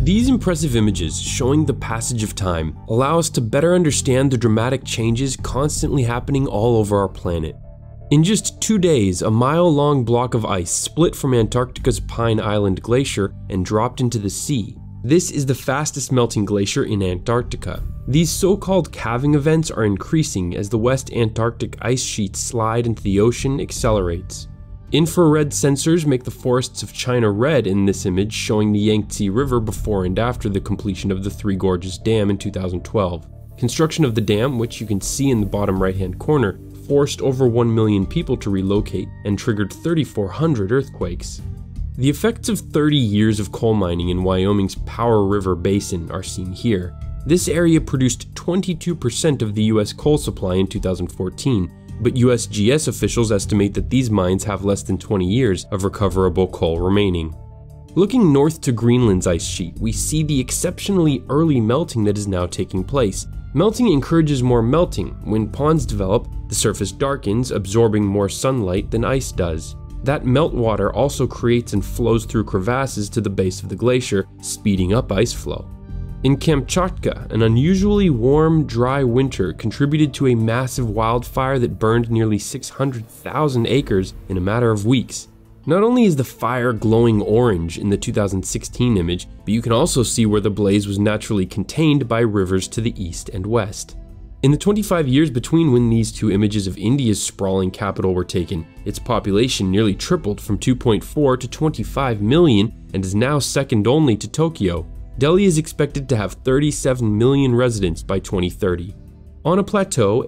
These impressive images showing the passage of time allow us to better understand the dramatic changes constantly happening all over our planet. In just 2 days, a mile-long block of ice split from Antarctica's Pine Island Glacier and dropped into the sea. This is the fastest melting glacier in Antarctica. These so-called calving events are increasing as the West Antarctic Ice Sheet slide into the ocean accelerates. Infrared sensors make the forests of China red in this image, showing the Yangtze River before and after the completion of the Three Gorges Dam in 2012. Construction of the dam, which you can see in the bottom right-hand corner, forced over 1 million people to relocate and triggered 3,400 earthquakes. The effects of 30 years of coal mining in Wyoming's Powder River Basin are seen here. This area produced 22% of the US coal supply in 2014, but USGS officials estimate that these mines have less than 20 years of recoverable coal remaining. Looking north to Greenland's ice sheet, we see the exceptionally early melting that is now taking place. Melting encourages more melting. When ponds develop, the surface darkens, absorbing more sunlight than ice does. That meltwater also creates and flows through crevasses to the base of the glacier, speeding up ice flow. In Kamchatka, an unusually warm, dry winter contributed to a massive wildfire that burned nearly 600,000 acres in a matter of weeks. Not only is the fire glowing orange in the 2016 image, but you can also see where the blaze was naturally contained by rivers to the east and west. In the 25 years between when these two images of India's sprawling capital were taken, its population nearly tripled from 2.4 to 25 million and is now second only to Tokyo. Delhi is expected to have 37 million residents by 2030. On a plateau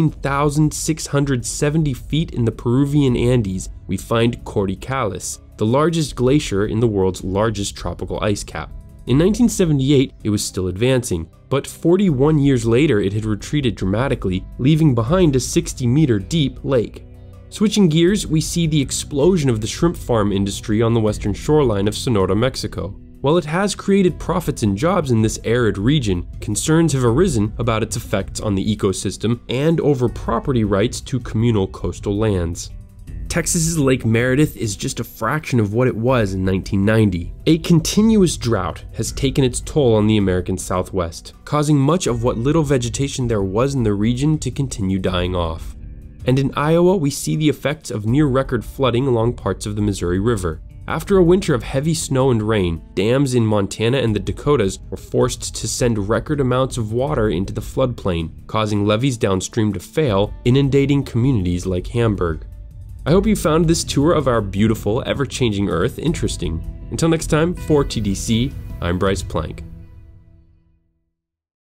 18,670 feet in the Peruvian Andes, we find QORI, the largest glacier in the world's largest tropical ice cap. In 1978, it was still advancing, but 41 years later it had retreated dramatically, leaving behind a 60-meter deep lake. Switching gears, we see the explosion of the shrimp farm industry on the western shoreline of Sonora, Mexico. While it has created profits and jobs in this arid region, concerns have arisen about its effects on the ecosystem and over property rights to communal coastal lands. Texas's Lake Meredith is just a fraction of what it was in 1990. A continuous drought has taken its toll on the American Southwest, causing much of what little vegetation there was in the region to continue dying off. And in Iowa, we see the effects of near-record flooding along parts of the Missouri River. After a winter of heavy snow and rain, dams in Montana and the Dakotas were forced to send record amounts of water into the floodplain, causing levees downstream to fail, inundating communities like Hamburg. I hope you found this tour of our beautiful, ever-changing Earth interesting. Until next time, for TDC, I'm Bryce Plank.